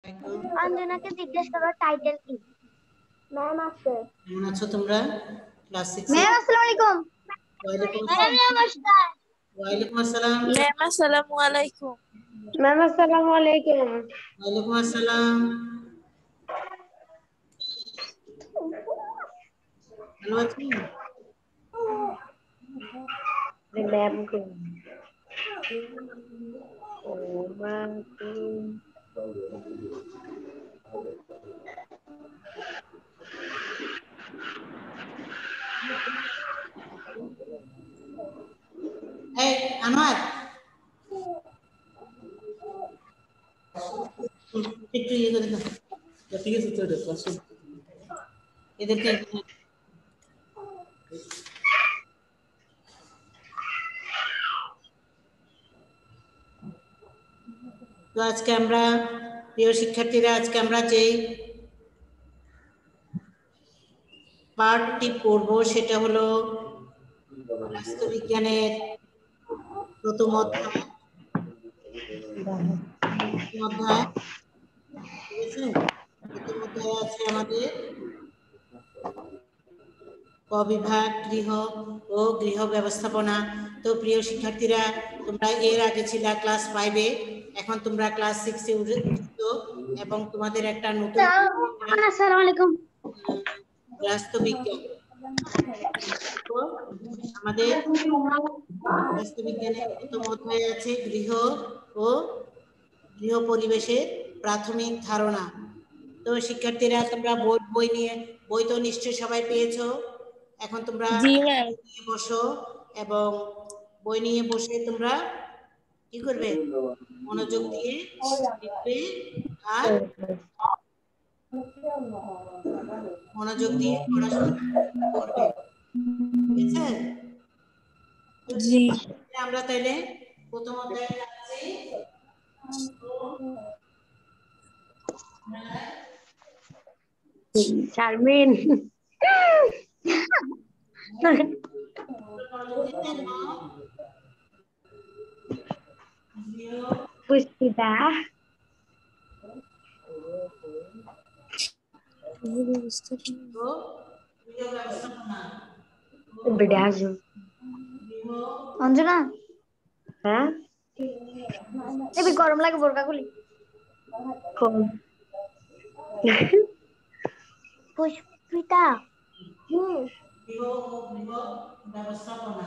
অঞ্জনাকে জিজ্ঞেস করো টাইটেল কি। ম্যাম আছে। কেমন আছো তোমরা? ক্লাস 6 ম্যাম আসসালামু আলাইকুম। ওয়ালাইকুম আসসালাম। ওয়ালাইকুম আসসালাম। ম্যাম আসসালামু আলাইকুম। ম্যাম আসসালামু আলাইকুম। ওয়ালাইকুম আসসালাম। ভালো আছেন? ম্যাম কো ও মা কো এই আনোয়ার একটু ইয়ে করে দাও। ঠিক আছে তো ক্লাস এদেরকে তো আজকে আমরা প্রিয় শিক্ষার্থীরা আজকে আমরা যেই পার্টটি পড়ব সেটা হলো রাষ্ট্রবিজ্ঞানের প্রথম অধ্যায়। ঠিক আছে, প্রথম অধ্যায় আছে আমাদের ক বিভাগ গৃহ ও গৃহ ব্যবস্থাপনা। তো প্রিয় শিক্ষার্থীরা তোমরা এর আগে ছিলা ক্লাস 5-এ, এখন তোমরা ক্লাস 6-এ উঠছো এবং তোমাদের একটা নতুন আসসালামু আলাইকুম রাষ্ট্রবিজ্ঞান। তো আমাদের রাষ্ট্রবিজ্ঞানের প্রথম অধ্যায় আছে গৃহ ও গৃহ পরিবেশের প্রাথমিক ধারণা। তো শিক্ষার্থীরা তোমরা বই তো নিশ্চয়ই সবাই পেয়েছো। এখন তোমরা জি ম্যাম। নিয়ে বসো এবং বই নিয়ে বসে তোমরা কি করবে? মনোযোগ দিয়ে লিখবে আর মনোযোগ দিয়ে পড়াশোনা করবে। ঠিক আছে? জি। আমরা তাইলে প্রথম অধ্যায়ে যাচ্ছি। শারমিন পুষ্পিতা অঞ্জনা হ্যাঁ এবি গরম লাগে বোরকা খুলি পুষ্পিতা ব্যবস্থাপনা।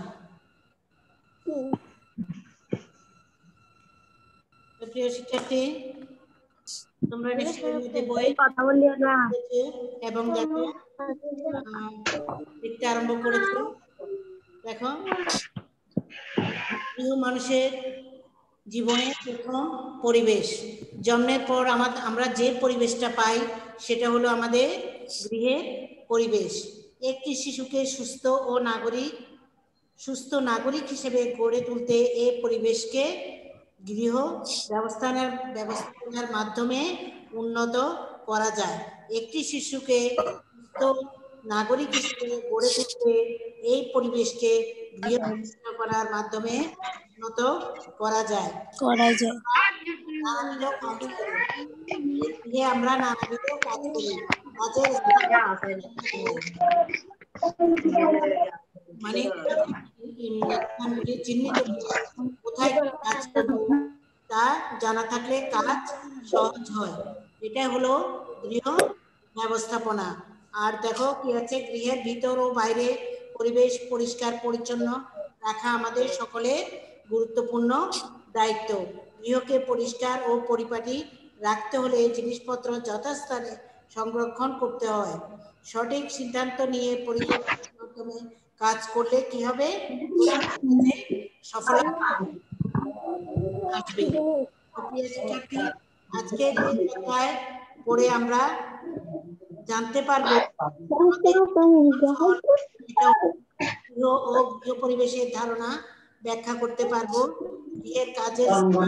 প্রিয় শিক্ষার্থী তোমরা নিশ্চয়ই মধ্যে বই কথা বললিও না এবং দেখো লিখতে আরম্ভ করেছে। দেখো গৃহ মানুষের জীবনের প্রথম পরিবেশ। জন্মের পর আমরা যে পরিবেশটা পাই সেটা হলো আমাদের গৃহের পরিবেশ। একটি শিশুকে সুস্থ নাগরিক হিসেবে গড়ে তুলতে এই পরিবেশকে গৃহ ব্যবস্থাপনার মাধ্যমে উন্নত করা যায়। একটি শিশুকে সুস্থ নাগরিক হিসেবে গড়ে তুলতে এই পরিবেশকে গৃহ ব্যবস্থাপনার মাধ্যমে উন্নত করা যায়। নানাবিধ কাজ করি গৃহে, আমরা নানাবিধ কাজ করি। কাজের মানে স্থানগুলি চিহ্নিত করে কোথায় কাজ করব তা জানা থাকলে কাজ সহজ হয়। এটা হলো গৃহ ব্যবস্থাপনা। আর দেখো কি আছে, গৃহের ভিতর ও বাইরে পরিবেশ পরিষ্কার পরিচ্ছন্ন রাখা আমাদের সকলের গুরুত্বপূর্ণ দায়িত্ব। গৃহকে পরিষ্কার ও পরিপাটি রাখতে হলে জিনিসপত্র যথাস্থানে সংরক্ষণ করতে হয়। সঠিক সিদ্ধান্ত নিয়ে পরিকল্পনার মাধ্যমে কাজ করলে কি হবে? সফলতা আসবে। আজকে কথায় পড়ে আমরা জানতে পারবো গৃহ পরিবেশের ধারণা ব্যাখ্যা করতে পারবো, গৃহের কাজের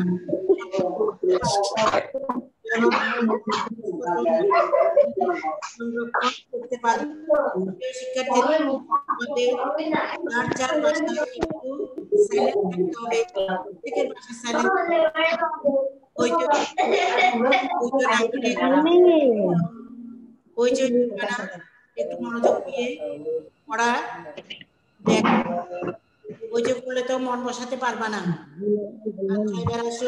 সংরক্ষণ করতে পারবো। শিক্ষার্থীরা যার যার বাসায় একটু সাইলেন্ট থাকতে হবে। প্রত্যেকের বাসায় সাইলেন্ট হইচই হইচই না করে হইচই করবে না, একটু মনোযোগ দিয়ে পড়া দেখ। হইচই করলে তো মন বসাতে পারবা না। আচ্ছা, এবার আসো।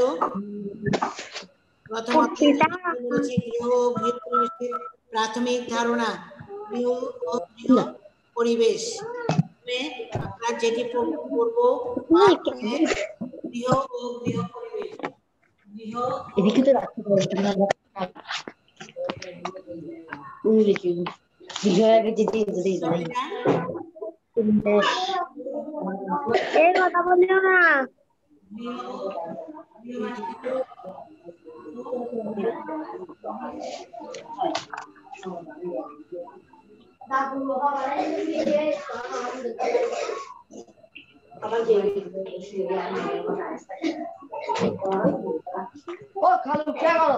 প্রথমত বলেছি গৃহ ও গৃহ পরিবেশের প্রাথমিক ধারণা। গৃহ ও গৃহ পরিবেশ আমরা যেটি পড়ব গৃহ ও গৃহ পরিবেশ। গৃহ এদিকে তো রাখতে পারবো না। এই কথা বলিও না। ও খালু কে বলো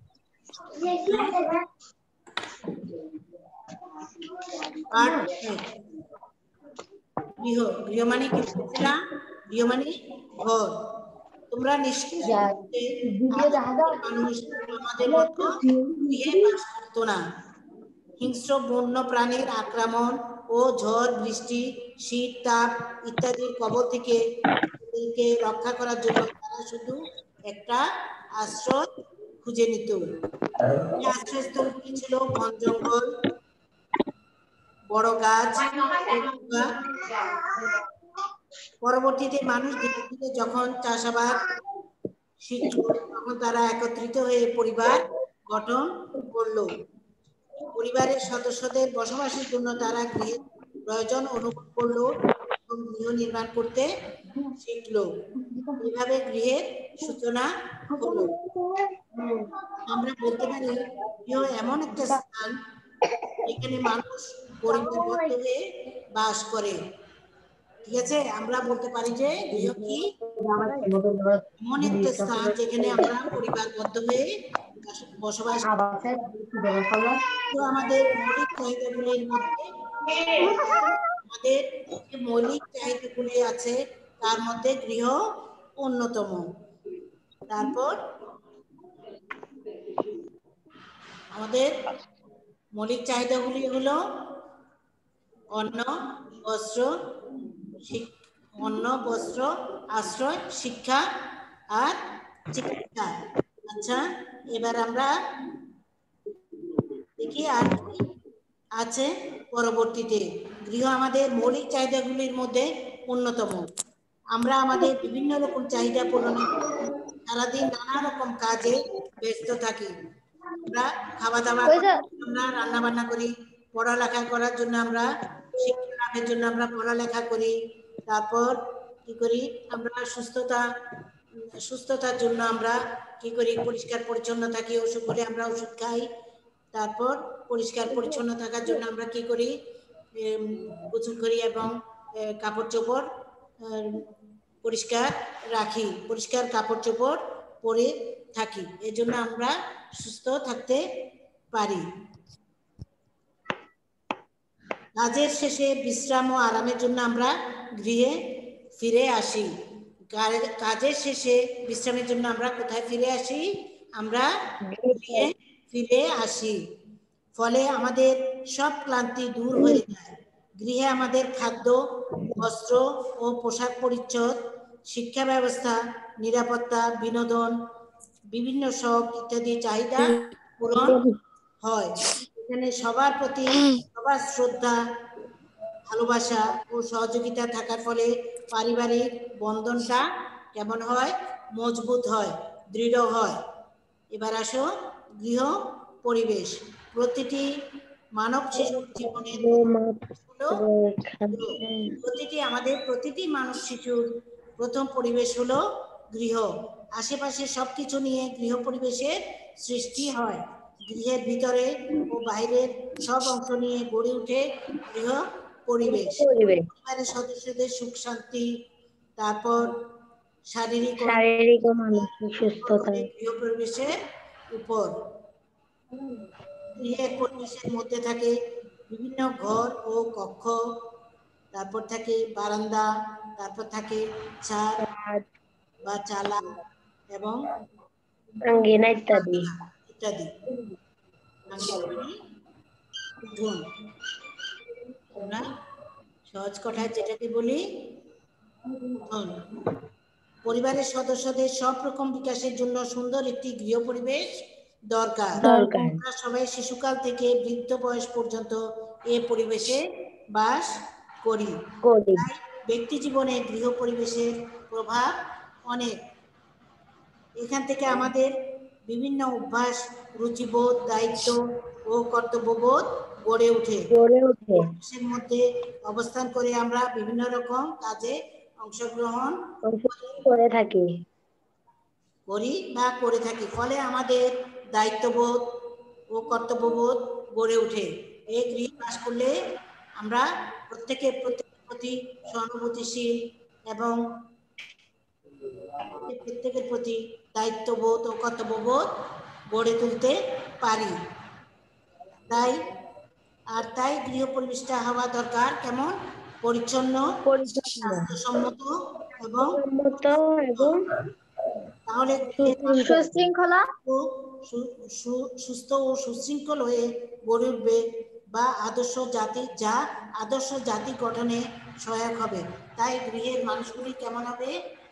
গৃহ, গৃহ মানে কি বলছিলাম? গৃহ মানে ঘর। তোমরা নিশ্চয়ই মানুষ আমাদের মতো গৃহে বাস করতো না। হিংস্র বন্য প্রাণীর আক্রমণ ও ঝড় বৃষ্টি, শীত তাপ ইত্যাদির কবল থেকে রক্ষা করার জন্য তারা শুধু একটা আশ্রয় খুঁজে নিত। এই আশ্রয়স্থলগুলি ছিল বন জঙ্গল, বড় গাছ। পরবর্তীতে মানুষ ধীরে ধীরে যখন চাষাবাদ শিখল, তখন তারা একত্রিত হয়ে পরিবার গঠন করলো। পরিবারের সদস্যদের বসবাসের জন্য তারা গৃহের প্রয়োজন অনুভব করলো এবং গৃহ নির্মাণ করতে শিখলো। এইভাবে গৃহের সূচনা হলো। আমরা বলতে পারি গৃহ এমন একটা স্থান যেখানে মানুষ পরিবারবদ্ধ হয়ে বাস করে। ঠিক আছে, আমরা বলতে পারি যে গৃহ কি এমন একটা স্থান যেখানে আমরা পরিবারবদ্ধ হয়ে বসবাস করি। আমাদের মৌলিক চাহিদাগুলির মধ্যে আমাদের যে মৌলিক চাহিদাগুলি আছে তার মধ্যে গৃহ অন্যতম। তারপর আমাদের মৌলিক চাহিদাগুলি হলো অন্ন, বস্ত্র, আশ্রয়, শিক্ষা আর চিকিৎসা। আচ্ছা, এবার আমরা দেখি আর কি আছে পরবর্তীতে। গৃহ আমাদের মৌলিক চাহিদাগুলির মধ্যে অন্যতম। আমরা আমাদের বিভিন্ন রকম চাহিদা পূরণের সারাদিন নানা রকম কাজে ব্যস্ত থাকি। আমরা খাওয়া দাওয়া করি, আমরা রান্না বান্না করি, পড়ালেখা করার জন্য আমরা শিক্ষা লাভের জন্য আমরা পড়ালেখা করি। তারপর কি করি আমরা সুস্থতার জন্য আমরা কি করি পরিষ্কার পরিচ্ছন্ন থাকি, ওষুধ করে আমরা ওষুধ খাই। তারপর পরিষ্কার পরিচ্ছন্ন থাকার জন্য আমরা কি করি গোসল করি এবং কাপড় চোপড় পরিষ্কার রাখি, পরিষ্কার কাপড় চোপড় পরে থাকি। এর জন্য আমরা সুস্থ থাকতে পারি। কাজের শেষে বিশ্রাম ও আরামের জন্য আমরা গৃহে ফিরে আসি। কাজের শেষে বিশ্রামের জন্য আমরা কোথায় ফিরে আসি? আমরা গৃহে ফিরে আসি। ফলে আমাদের সব ক্লান্তি দূর হয়ে যায়। গৃহে আমাদের খাদ্য, বস্ত্র ও পোশাক পরিচ্ছদ, শিক্ষা ব্যবস্থা, নিরাপত্তা, বিনোদন, বিভিন্ন শখ ইত্যাদি চাহিদা পূরণ হয়। এখানে সবার প্রতি সবার শ্রদ্ধা, ভালোবাসা ও সহযোগিতা থাকার ফলে পারিবারিক বন্ধনটা কেমন হয়? মজবুত হয়, দৃঢ় হয়। এবার আসো গৃহ পরিবেশ। প্রতিটি মানব শিশুর জীবনের প্রতিটি মানব শিশুর প্রথম পরিবেশ হলো গৃহ। আশেপাশে সবকিছু নিয়ে গৃহ পরিবেশের সৃষ্টি হয়। গৃহের ভিতরে ও বাইরের সব অংশ নিয়ে গড়ে ওঠে গৃহ পরিবেশ। পরিবারের সদস্যদের সুখ শান্তি, তারপর শারীরিক ও মানসিক সুস্থতা গৃহ পরিবেশের উপর। গৃহের পরিবেশের মধ্যে থাকে বিভিন্ন ঘর ও কক্ষ, তারপর থাকে বারান্দা, তারপর থাকে ছাদ বা চালা এবং আঙ্গিনা ইত্যাদি। ইত্যাদি। আঙ্গিনা মানে উঠোন। আমরা সহজ কথায় যেটাকে বলি উঠোন। পরিবারের সদস্যদের সব রকম বিকাশের জন্য সুন্দর একটি গৃহ পরিবেশ দরকার। আমরা সবাই শিশুকাল থেকে বৃদ্ধ বয়স পর্যন্ত এ পরিবেশে বাস করি। তাই ব্যক্তি জীবনে গৃহ পরিবেশের প্রভাব অনেক। এখান থেকে আমাদের বিভিন্ন অভ্যাস, রুচিবোধ, দায়িত্ব ও কর্তব্যবোধ গড়ে ওঠে। পরিবেশের মধ্যে অবস্থান করে আমরা বিভিন্ন রকম কাজে অংশগ্রহণ করে থাকি করে থাকি। ফলে আমাদের দায়িত্ববোধ ও কর্তব্যবোধ গড়ে ওঠে। এই গৃহে বাস করলে আমরা প্রত্যেকের প্রতি সহানুভূতিশীল এবং প্রত্যেকের প্রতি দায়িত্ববোধ ও কর্তব্যবোধ গড়ে তুলতে পারি। তাই গৃহ পরিবেশটা হওয়া দরকার কেমন? পরিচ্ছন্ন, স্বাস্থ্যসম্মত এবং তাহলে সুশৃঙ্খলা সুস্থ ও সুশৃঙ্খল হয়ে গড়ে উঠবে বা আদর্শ জাতি গঠনে সহায়ক হবে। তাই গৃহের মানুষগুলি কেমন হবে?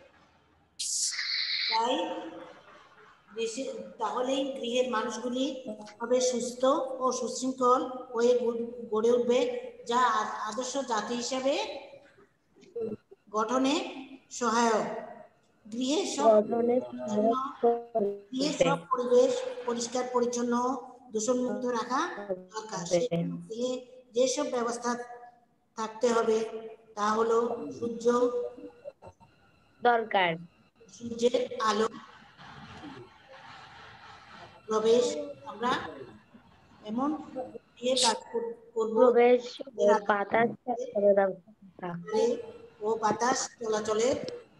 তাহলেই গৃহের মানুষগুলি হবে সুস্থ ও সুশৃঙ্খল হয়ে গড়ে উঠবে, যা আদর্শ জাতি হিসাবে গঠনে সহায়ক। গৃহের সব পরিবেশ পরিষ্কার পরিচ্ছন্ন দূষণমুক্ত রাখা দরকার। গৃহে যেসব ব্যবস্থা থাকতে হবে তা হলো সূর্যের আলো প্রবেশ, আমরা এমন দিয়ে কাজ করব ও বাতাস চলাচলের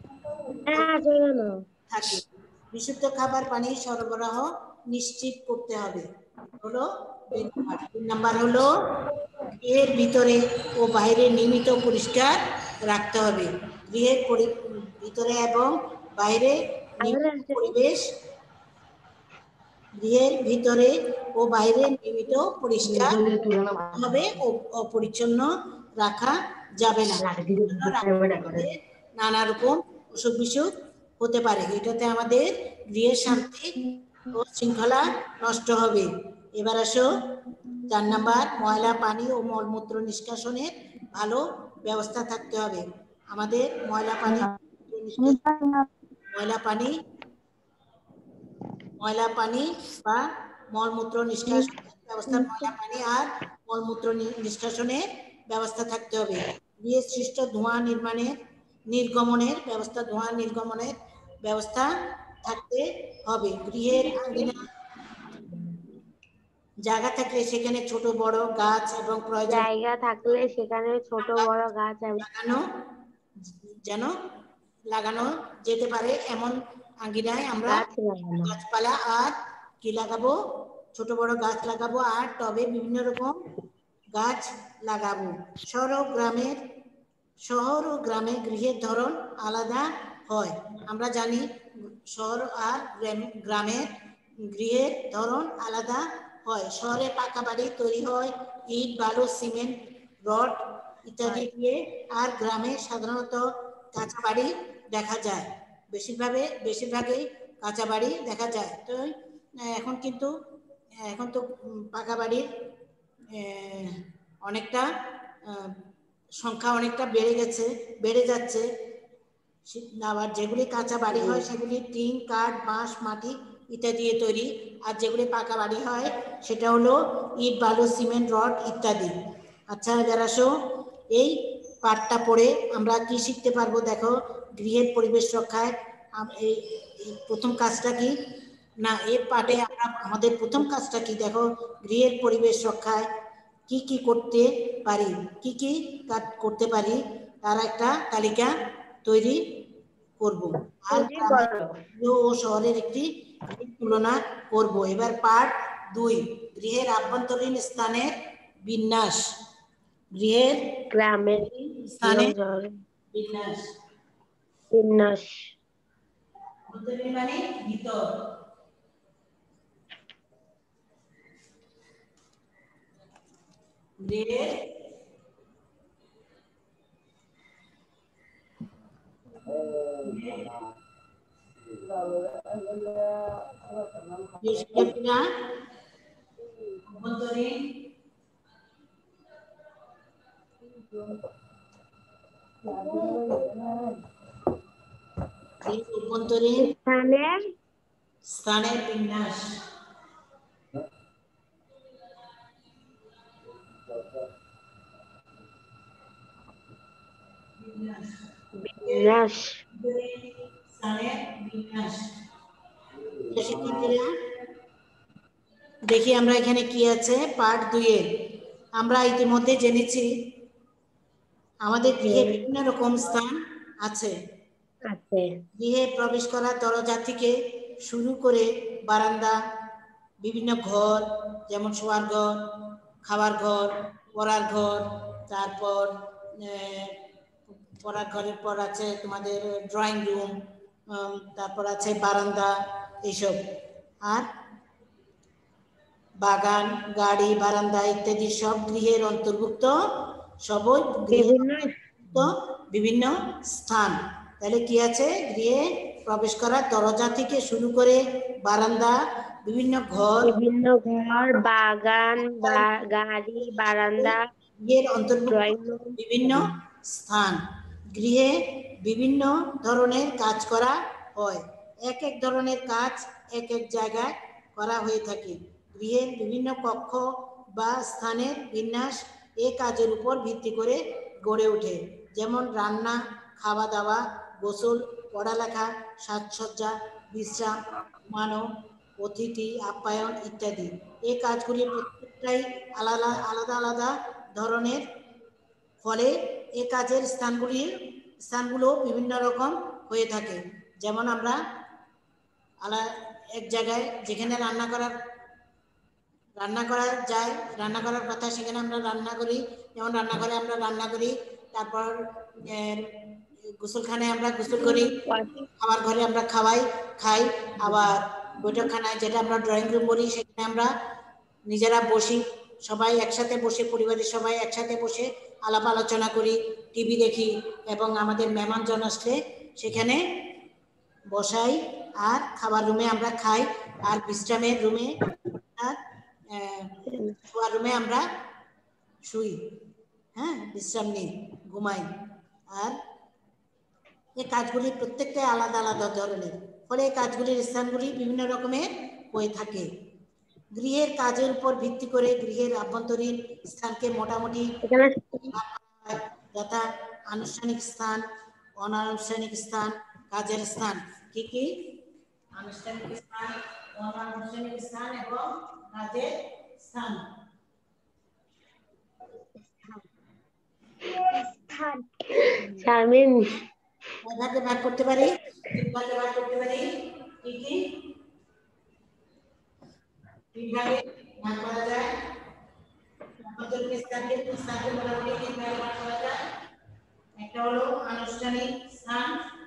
থাকে। বিশুদ্ধ খাবার পানি সরবরাহ নিশ্চিত করতে হবে হলো 2 নাম্বার হলো গৃহের ভিতরে ও বাইরে নিয়মিত পরিষ্কার রাখতে হবে। গৃহের ভিতরে এবং বাইরে গৃহের ভিতরে ও বাইরে নিয়মিত পরিষ্কার হবে ও অপরিচ্ছন্ন রাখা যাবে না। নানা রকম অসুখ বিসুখ হতে পারে। এটাতে আমাদের গৃহের শান্তি ও শৃঙ্খলা নষ্ট হবে। এবার আসো 4 নাম্বার, ময়লা পানি ও মলমূত্র নিষ্কাশনের ভালো ব্যবস্থা থাকতে হবে। আমাদের ময়লা পানি বা মলমূত্র নিষ্কাশনের ব্যবস্থা, ময়লা পানি আর মলমূত্র নিষ্কাশনের ব্যবস্থা থাকতে হবে। গৃহের সৃষ্ট ধোঁয়া নির্গমনের ব্যবস্থা থাকতে হবে। গৃহের আঙ্গিনা জায়গা থাকলে সেখানে ছোট বড় গাছ এবং লাগানো যেতে পারে। এমন আঙ্গিনায় আমরা গাছপালা আর কি লাগাবো? ছোট বড় গাছ লাগাবো আর টবে বিভিন্ন রকম গাছ লাগাবো। শহর ও গ্রামে গৃহের ধরন আলাদা হয়। আমরা জানি শহর আর গ্রামের গৃহের ধরন আলাদা হয়। শহরে পাকা বাড়ি তৈরি হয় ইট, বালু, সিমেন্ট, রড ইত্যাদি দিয়ে, আর গ্রামে সাধারণত কাঁচা বাড়ি দেখা যায়। বেশিরভাগই কাঁচা বাড়ি দেখা যায়। তো এখন তো পাকা বাড়ির অনেকটা সংখ্যা অনেকটা বেড়ে যাচ্ছে। আবার যেগুলি কাঁচা বাড়ি হয় সেগুলি টিন, কাঠ, বাঁশ, মাটি ইত্যাদি দিয়ে তৈরি। আর যেগুলি পাকা বাড়ি হয় সেটা হলো ইট, বালু, সিমেন্ট, রড ইত্যাদি। আচ্ছা, এবার আসো এই পাঠটা পড়ে আমরা কি শিখতে পারবো? দেখো, গৃহের পরিবেশ রক্ষায় এই প্রথম কাজটা কি না, এর পাঠে আমাদের প্রথম কাজটা কি? দেখো, গৃহের পরিবেশ রক্ষায় কি কি করতে পারি তার একটা তালিকা তৈরি করব আর ও শহরের একটি তুলনা করব। এবার পার্ট 2, গৃহের আভ্যন্তরীণ স্থানের বিন্যাস। গৃহের গ্রামের স্থানের বিন্যাস মানে ভিতর, গৃহের শিক্ষার্থীরা অভ্যন্তরীণ অভ্যন্তরীণ স্থানের বিন্যাস বিন্যাস স্থানের বিন্যাস। শিক্ষার্থীরা দেখি আমরা এখানে কি আছে পার্ট 2 এ আমরা ইতিমধ্যে জেনেছি আমাদের গৃহে বিভিন্ন রকম স্থান আছে। গৃহে প্রবেশ করার দরজা থেকে শুরু করে বারান্দা, বিভিন্ন ঘর যেমন শোয়ার ঘর, খাবার ঘর, পড়ার ঘর, তারপর পড়ার ঘরের পর আছে তোমাদের ড্রয়িং রুম, তারপর আছে বারান্দা এইসব, আর বাগান, গাড়ি, বারান্দা ইত্যাদি সব গৃহের অন্তর্ভুক্ত, সবই বিভিন্ন স্থান। তাহলে কি আছে, গৃহে প্রবেশ করার দরজা থেকে শুরু করে বারান্দা, বিভিন্ন ঘর, বাগান, গাড়ি, বারান্দা, গৃহের অন্তর্ভুক্ত বিভিন্ন স্থান। গৃহে বিভিন্ন ধরনের কাজ করা হয়। এক এক ধরনের কাজ এক এক জায়গায় করা হয়ে থাকে। গৃহের বিভিন্ন কক্ষ বা স্থানের বিন্যাস এ কাজের উপর ভিত্তি করে গড়ে ওঠে। যেমন রান্না, খাওয়া দাওয়া, গোসল, পড়ালেখা, সাজসজ্জা, বিশ্রাম, ঘুমানো, অতিথি আপ্যায়ন ইত্যাদি। এই কাজগুলি প্রত্যেকটাই আলাদা আলাদা আলাদা ধরনের, ফলে এই কাজের স্থানগুলো বিভিন্ন রকম হয়ে থাকে। যেমন আমরা এক জায়গায় যেখানে রান্না করা যায়, রান্না করার কথা, সেখানে আমরা রান্না করি। যেমন রান্নাঘরে আমরা রান্না করি, তারপর গোসলখানায় আমরা গোসল করি, খাবার ঘরে আমরা খাই, আবার বৈঠকখানায় যেটা আমরা ড্রয়িং রুম বলি সেখানে আমরা নিজেরা বসি, সবাই একসাথে বসে, পরিবারের সবাই একসাথে বসে আলাপ আলোচনা করি, টিভি দেখি এবং আমাদের মেহমানজন আসলে সেখানে বসাই, আর খাবার রুমে আমরা খাই, আর বিশ্রামের রুমে আর শোয়ার রুমে আমরা শুই, হ্যাঁ, বিশ্রাম নিই, ঘুমাই। আর এই কাজগুলি প্রত্যেকটাই আলাদা আলাদা ধরনের, ফলে এই কাজগুলির স্থানগুলি বিভিন্ন রকমের হয়ে থাকে। গৃহের কাজের উপর ভিত্তি করে গৃহের আভ্যন্তরীণ স্থানকে মোটামুটি যথা আনুষ্ঠানিক স্থান, অনানুষ্ঠানিক স্থান, কাজের স্থান। কি কি? আনুষ্ঠানিক স্থান, অনানুষ্ঠানিক স্থান এবং কাজের স্থান। ভাগে ভাগ করতে পারি, ভাগে ভাগ করতে পারি। কি কি? তিন ভাগে ভাগ করা যায়। আভ্যন্তরীণ স্থানকে মোটামুটি তিন ভাগে ভাগ করা যায়। একটা হলো আনুষ্ঠানিক স্থান,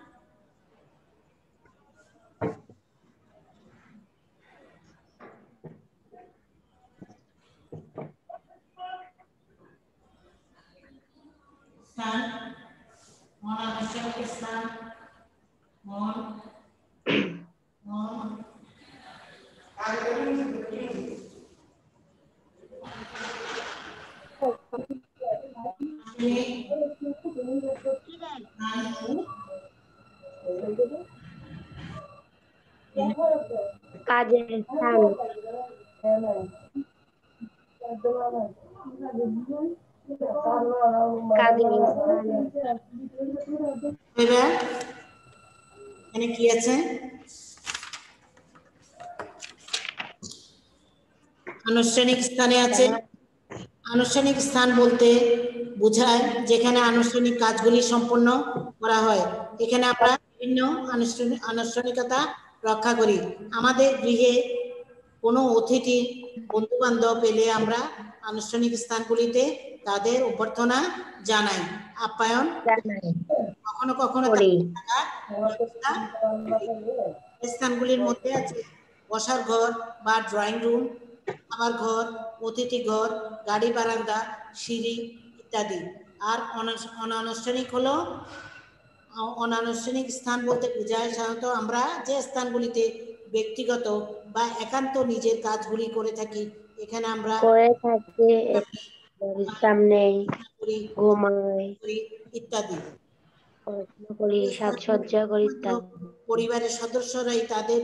অনানুষ্ঠানিক স্থান, কাজের স্থান, এখানে কি আছে? আনুষ্ঠানিক স্থানে আছে, আনুষ্ঠানিক স্থান বলতে বোঝায় যেখানে আনুষ্ঠানিক কাজগুলি সম্পন্ন করা হয়। এখানে আমরা বিভিন্ন আনুষ্ঠানিকতা রক্ষা করি। আমাদের গৃহে কোনো অতিথি বন্ধু বান্ধব এলে আমরা আনুষ্ঠানিক স্থানগুলিতে তাদের অভ্যর্থনা জানাই, আপ্যায়ন কখনো কখনো স্থানগুলির মধ্যে আছে বসার ঘর বা ড্রয়িং রুম, খাবার ঘর, অতিথি ঘর, গাড়ি বারান্দা, সিঁড়ি ইত্যাদি। আর অনানুষ্ঠানিক হলো অনানুষ্ঠানিক স্থান বলতে বোঝায় সাধারণত আমরা যে স্থানগুলিতে ব্যক্তিগত বা একান্ত নিজের কাজগুলি করে থাকি, এখানে আমরা করে থাকি, বিশ্রাম নেই, করি, ঘুমাই, ইত্যাদি। পড়াশোনা করি, সাজসজ্জা করি ইত্যাদি। পরিবারের সদস্যরাই তাদের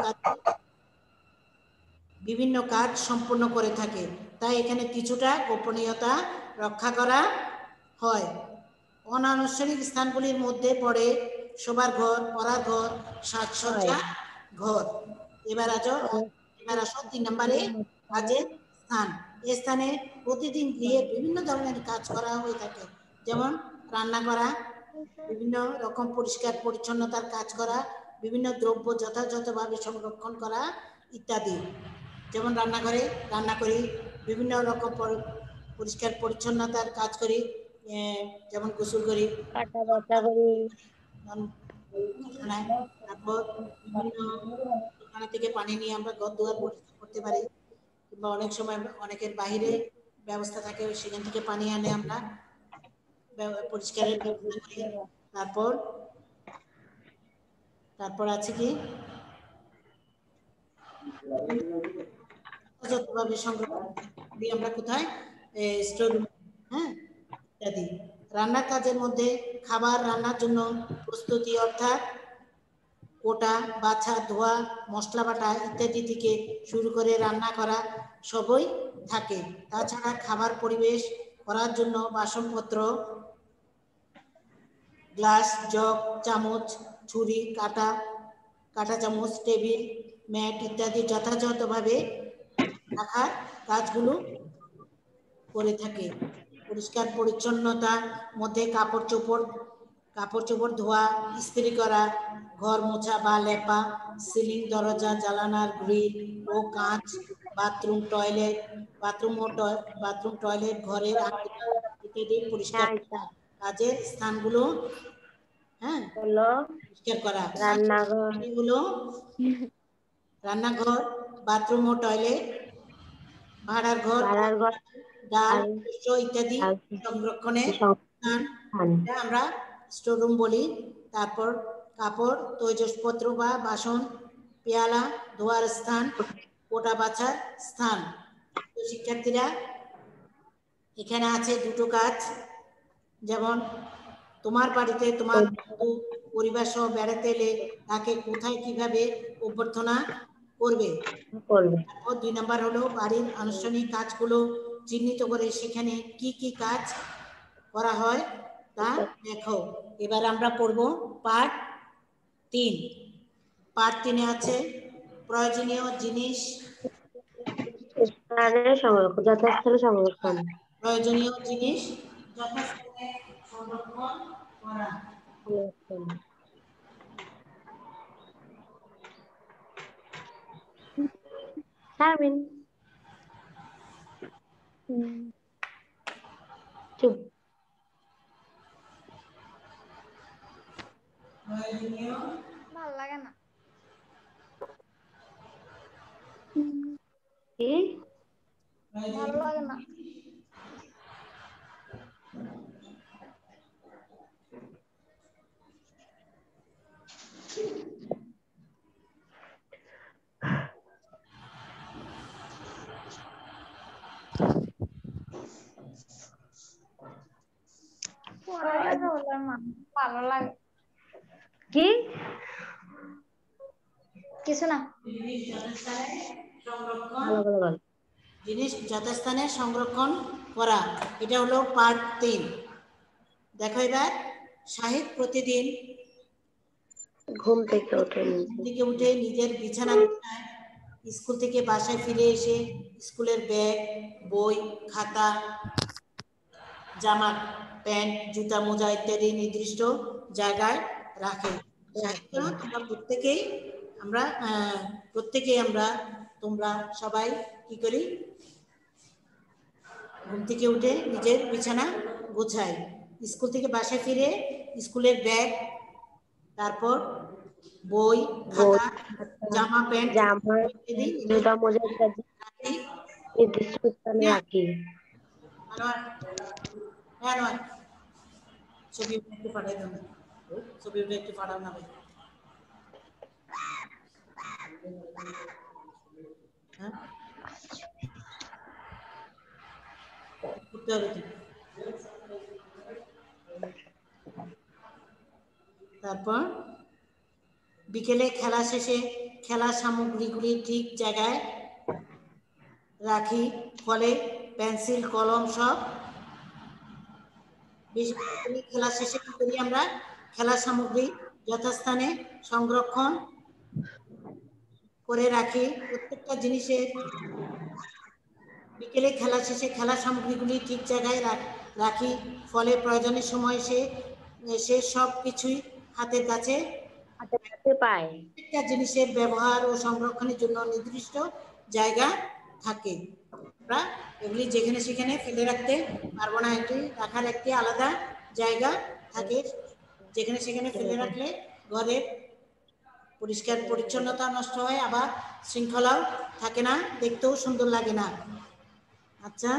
বিভিন্ন কাজ সম্পন্ন করে থাকে, তাই এখানে কিছুটা গোপনীয়তা রক্ষা করা হয়। অনানুষ্ঠানিক স্থানগুলির মধ্যে পড়ে শোবার ঘর, পড়ার ঘর, সাজসজ্জা ঘর। এবার আসো 3 নম্বরে কাজের স্থান। এই স্থানে প্রতিদিন গিয়ে বিভিন্ন ধরনের কাজ করা হয়ে থাকে, যেমন রান্না করা, বিভিন্ন রকম পরিষ্কার পরিচ্ছন্নতার কাজ করা, বিভিন্ন দ্রব্য যথাযথভাবে সংরক্ষণ করা ইত্যাদি। যেমন রান্নাঘরে রান্না করি, বিভিন্ন রকম পরিষ্কার পরিচ্ছন্নতার কাজ করি, যেমন গোসল করি, কাটা বাটা করি, তারপর বিভিন্ন দোকান থেকে পানি নিয়ে আমরা ঘর দুয়ার পরিষ্কার করতে পারি, কিংবা অনেক সময় অনেকের বাইরে ব্যবস্থা থাকে, সেখান থেকে পানি আনে আমরা পরিষ্কারের ব্যবস্থা করি। তারপর আছে কি যথাযথভাবে সংরক্ষণ করি আমরা কোথায়, স্টোররুম, হ্যাঁ, ইত্যাদি। রান্নার কাজের মধ্যে খাবার রান্নার জন্য প্রস্তুতি, অর্থাৎ কোটা, বাছা, ধোয়া, মশলা বাটা ইত্যাদি থেকে শুরু করে রান্না করা সবই থাকে। তাছাড়া খাবার পরিবেশ করার জন্য বাসনপত্র, গ্লাস, জগ, চামচ, ছুরি, কাটা চামচ, টেবিল, ম্যাট ইত্যাদি যথাযথভাবে রাখার কাজগুলো করে থাকে। পরিষ্কার পরিচ্ছন্নতার মধ্যে কাপড় চোপড় ধোয়া, ইস্ত্রি করা, ঘর মোছা বা লেপা, সিলিং, দরজা, জানালার গ্রিল ও কাঁচ, বাথরুম, টয়লেট, ঘরের আঙিনা ইত্যাদি পরিষ্কার করা। কাজের স্থানগুলো হলো পরিষ্কার করা। রান্নাঘর, এগুলো রান্নাঘর, বাথরুম ও টয়লেট, ভাড়ার ঘর, ডাল, শস্য ইত্যাদি সংরক্ষণের স্থান, আমরা স্টোররুম বলি। তারপর কাপড়, তৈজসপত্র বা বাসন, পেয়ালা ধোয়ার স্থান, কোটা বাছার স্থান। তো শিক্ষার্থীরা, এখানে আছে দুটো কাজ, যেমন তোমার বাড়িতে তোমার পরিবার সহ বেড়াতে এলে তাকে কোথায় কিভাবে অভ্যর্থনা করবে। তারপর 2 নম্বর হলো বাড়ির আনুষ্ঠানিক কাজগুলো চিহ্নিত করে সেখানে কি কি কাজ করা হয় তা দেখো। এবার আমরা পড়ব পার্ট 3। পার্ট 3-এ আছে প্রয়োজনীয় জিনিস যথাস্থানে সংরক্ষণ। প্রয়োজনীয় জিনিস যথাস্থানে সংরক্ষণ করা। চুপ। ভালো লাগে না। কি ভালো লাগে না। ভালো লাগে কি কিছু না। জিনিস যথাস্থানে সংরক্ষণ করা, এটা হলো পার্ট 3। দেখো এবার শাহিদ প্রতিদিন ঘুম থেকে উঠে নিজের বিছানা গুছায়, স্কুল থেকে বাসায় ফিরে এসে স্কুলের ব্যাগ, বই, খাতা, জামা প্যান্ট, জুতা, মোজা ইত্যাদি নির্দিষ্ট জায়গায় রাখে। তোমরা প্রত্যেকেই তোমরা সবাই কি করি, ঘুম থেকে উঠে নিজের বিছানা গোছাই, স্কুল থেকে বাসায় ফিরে স্কুলের ব্যাগ, তারপর বই, খাতা, জামা প্যান্ট ইত্যাদি নির্দিষ্ট স্থানে রাখি। ছবি একটু পাঠাই দাও না, ছবিটা একটু পাঠাও না ভাই। হ্যাঁ করতে হবে তো। তারপর বিকেলে খেলা শেষে খেলার সামগ্রীগুলি ঠিক জায়গায় রাখি, ফলে পেন্সিল কলম সব খেলা শেষে কি করি আমরা, খেলার সামগ্রী যথাস্থানে সংরক্ষণ করে রাখি। প্রত্যেকটা জিনিসের বিকেলে খেলা শেষে খেলার সামগ্রীগুলি ঠিক জায়গায় রাখি, ফলে প্রয়োজনের সময় সে সব কিছুই হাতের কাছে পায়। প্রত্যেকটা জিনিসের ব্যবহার ও সংরক্ষণের জন্য নির্দিষ্ট জায়গা থাকে। আমরা এগুলি যেখানে সেখানে ফেলে রাখতে পারবো না, এটি রাখার একটি আলাদা জায়গা থাকে। যেখানে সেখানে ফেলে রাখলে ঘরের পরিষ্কার পরিচ্ছন্নতা নষ্ট হয়, আবার শৃঙ্খলাও থাকে না, দেখতেও সুন্দর লাগে না। আচ্ছা,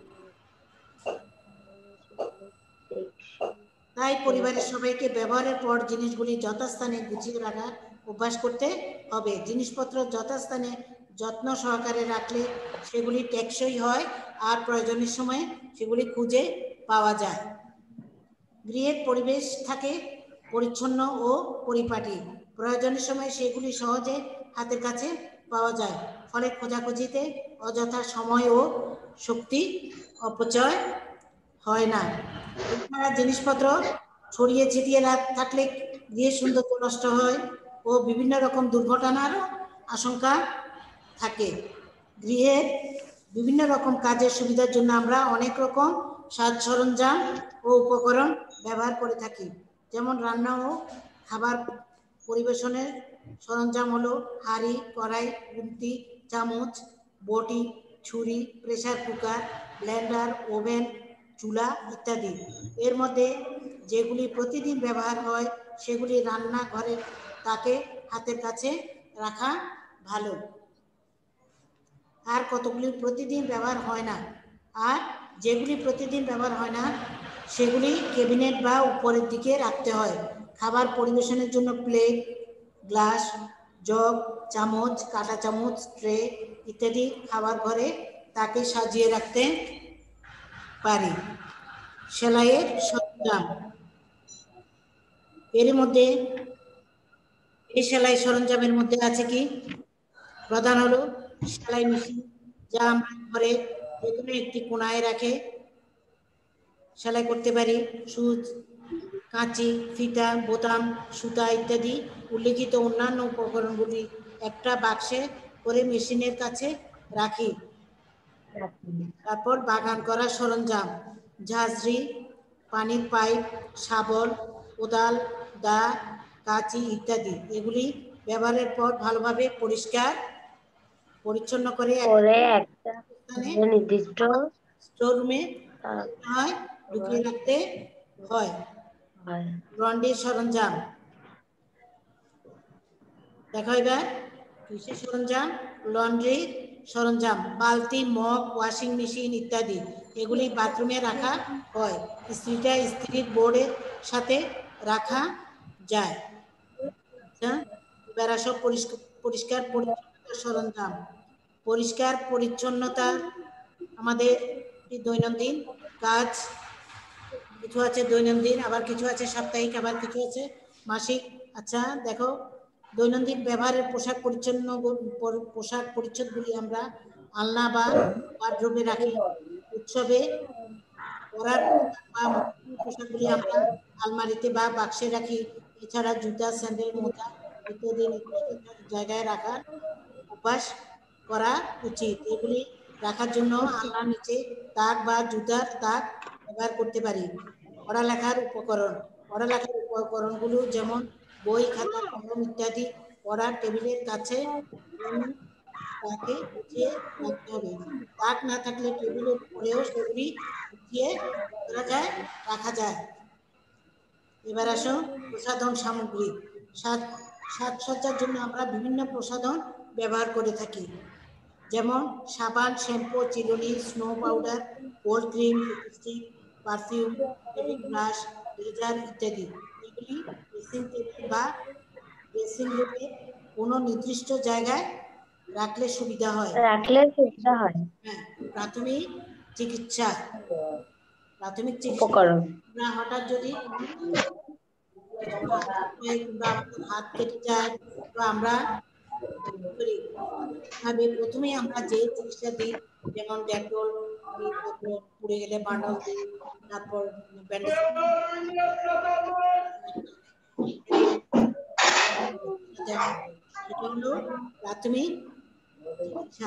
তাই পরিবারের সবাইকে ব্যবহারের পর জিনিসগুলি যথাস্থানে গুছিয়ে রাখার অভ্যাস করতে হবে। জিনিসপত্র যথাস্থানে যত্ন সহকারে রাখলে সেগুলি টেকসই হয় আর প্রয়োজনের সময় সেগুলি খুঁজে পাওয়া যায়। গৃহের পরিবেশ থাকে পরিচ্ছন্ন ও পরিপাটি, প্রয়োজনের সময় সেগুলি সহজে হাতের কাছে পাওয়া যায়, ফলে খোঁজাখুঁজিতে অযথা সময় ও শক্তি অপচয় হয় না। এছাড়া জিনিসপত্র ছড়িয়ে ছিটিয়ে থাকলে গৃহের সৌন্দর্য নষ্ট হয় ও বিভিন্ন রকম দুর্ঘটনারও আশঙ্কা থাকে। গৃহের বিভিন্ন রকম কাজের সুবিধার জন্য আমরা অনেক রকম সাজ সরঞ্জাম ও উপকরণ ব্যবহার করে থাকি। যেমন রান্না ও খাবার পরিবেশনের সরঞ্জাম হলো হাঁড়ি, কড়াই, খুন্তি, চামচ, বটি, ছুরি, প্রেসার কুকার, ব্লেন্ডার, ওভেন, চুলা ইত্যাদি। এর মধ্যে যেগুলি প্রতিদিন ব্যবহার হয় সেগুলি রান্নাঘরের তাকে হাতের কাছে রাখা ভালো। আর কতগুলি প্রতিদিন ব্যবহার হয় না, আর যেগুলি প্রতিদিন ব্যবহার হয় না সেগুলি ক্যাবিনেট বা উপরের দিকে রাখতে হয়। খাবার পরিবেশনের জন্য প্লেট, গ্লাস, জগ, চামচ, কাঁটা চামচ, ট্রে ইত্যাদি খাবার ঘরে তাকে সাজিয়ে রাখতে পারি। সেলাইয়ের সরঞ্জাম, এর মধ্যে এই সেলাই সরঞ্জামের মধ্যে আছে কি, প্রধান হলো সেলাই মেশিন, যা আমরা ঘরে যে কোনো একটি কোণায় রাখে সেলাই করতে পারি। সুচ, কাঁচি, ফিতা, বোতাম, সুতা ইত্যাদি উল্লেখিত অন্যান্য উপকরণগুলি একটা বাক্সে করে মেশিনের কাছে রাখি। তারপর বাগান করার সরঞ্জাম, ঝাঁঝরি, পানির পাইপ, শাবল, কোদাল, দা, কাঁচি ইত্যাদি, এগুলি ব্যবহারের পর ভালোভাবে পরিষ্কার পরিচ্ছন্ন করে একটা নির্দিষ্ট স্টোররুমে ঢুকিয়ে রাখতে হয়। লন্ড্রির সরঞ্জাম দেখো এবার, কিসের সরঞ্জাম, লন্ড্রির সরঞ্জাম, বালতি, মগ, ওয়াশিং মেশিন ইত্যাদি, এগুলি বাথরুমে রাখা হয়। ইস্ত্রিটা ইস্ত্রির বোর্ডের সাথে রাখা যায়। আচ্ছা, এবার আসো পরিষ্কার পরিচ্ছন্নতার সরঞ্জাম। পরিষ্কার পরিচ্ছন্নতা আমাদের দৈনন্দিন কাজ, কিছু আছে দৈনন্দিন, আবার কিছু আছে সাপ্তাহিক, আবার কিছু আছে মাসিক। আচ্ছা দেখো, দৈনন্দিন ব্যবহারের পোশাক পরিচ্ছদগুলি আমরা আলনা বা ওয়ার্ডরোবে রাখি। উৎসবে পরার পোশাকগুলি আমরা আলমারিতে বা বাক্সে রাখি। এছাড়া জুতা, স্যান্ডেল, মোজা ইত্যাদি নির্দিষ্ট জায়গায় রাখার অভ্যাস করা উচিত। এগুলি রাখার জন্য আলনার নিচে তাক বা জুতার তাক ব্যবহার করতে পারি। পড়ালেখার উপকরণগুলো যেমন বই, খাতা, কলম ইত্যাদি পড়ার টেবিলের কাছে তাকে গুছিয়ে রাখতে হবে। তাক না থাকলে টেবিলের উপরেও সেগুলি গুছিয়ে রাখা যায়। এবার আসো প্রসাধন সামগ্রী। সাজসজ্জার জন্য আমরা বিভিন্ন প্রসাধন ব্যবহার করে থাকি, যেমন সাবান, শ্যাম্পু, চিরুনি, snow powder, cold cream, lipstick, perfume, baby brush, razor ইত্যাদি। এগুলি ড্রেসিং টেবিল বা ড্রেসিং রুমে কোনো নির্দিষ্ট জায়গায় রাখলে সুবিধা হয়। হ্যাঁ, প্রাথমিক চিকিৎসা উপকরণ। না, হঠাৎ যদি কিংবা আমাদের হাত কেটে যায় তো আমরা প্রথমেই আমরা যে জিনিসটা দিই, যেমন ডেটল দিই, তারপর পুড়ে গেলে বান্ডল দিই, তারপর ব্যান্ডেজ, সেটা হলো প্রাথমিক চিকিৎসা।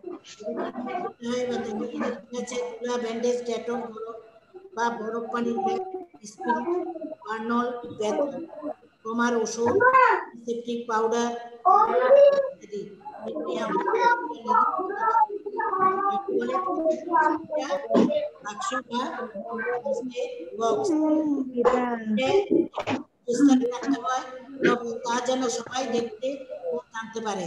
ব্যান্ডেজ, ডেটল বা বরফ পানির ব্যাগ, স্পিরিট, বার্নল, ব্যথা কমার ওষুধ, অ্যান্টিসেপটিক পাউডার ইত্যাদি। বাক্স বা বক্স রাখতে হয়, তা যেন সবাই দেখতে ও জানতে পারে।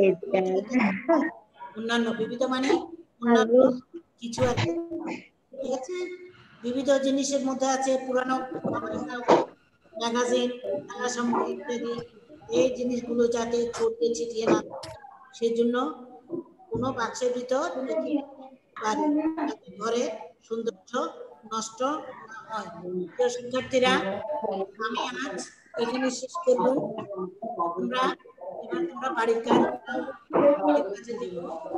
অন্যান্য বিবিধ মানে অন্যান্য কিছু আছে, ঠিক আছে। বিবিধ জিনিসের মধ্যে আছে পুরানো ম্যাগাজিন, খেলা সামগ্রী ইত্যাদি। এই জিনিসগুলো যাতে ছড়িয়ে ছিটিয়ে না সেই জন্য কোনো বাক্সের ভিতর পারে, যাতে ঘরে সৌন্দর্য নষ্ট না হয়। প্রিয় শিক্ষার্থীরা, আমি আজ এখানে শেষ করব। তোমরা বাড়ির কাজে দিব।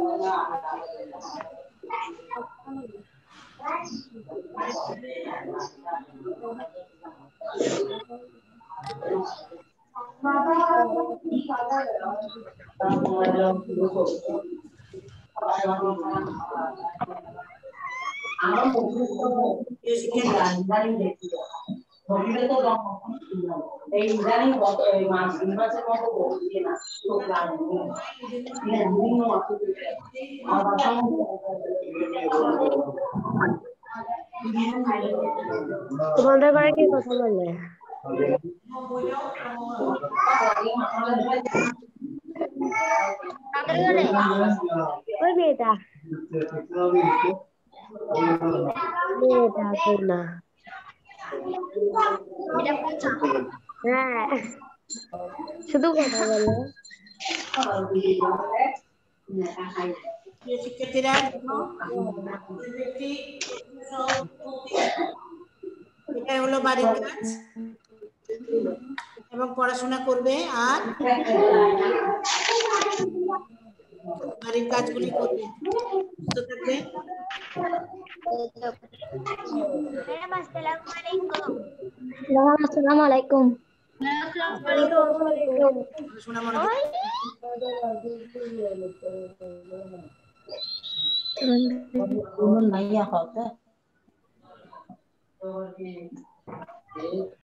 তোমাদের ঘরে কি কথা বলে? ওই মেয়েটা না, হ্যাঁ শুধু কথা বলে। শিক্ষার্থীরা, এটাই হলো বাড়ির কাজ এবং পড়াশোনা করবে আর বাড়ির কাজগুলি করবে। সুস্থ থাকবে। আসসালামু আলাইকুম। পড়াশোনা মনোযোগ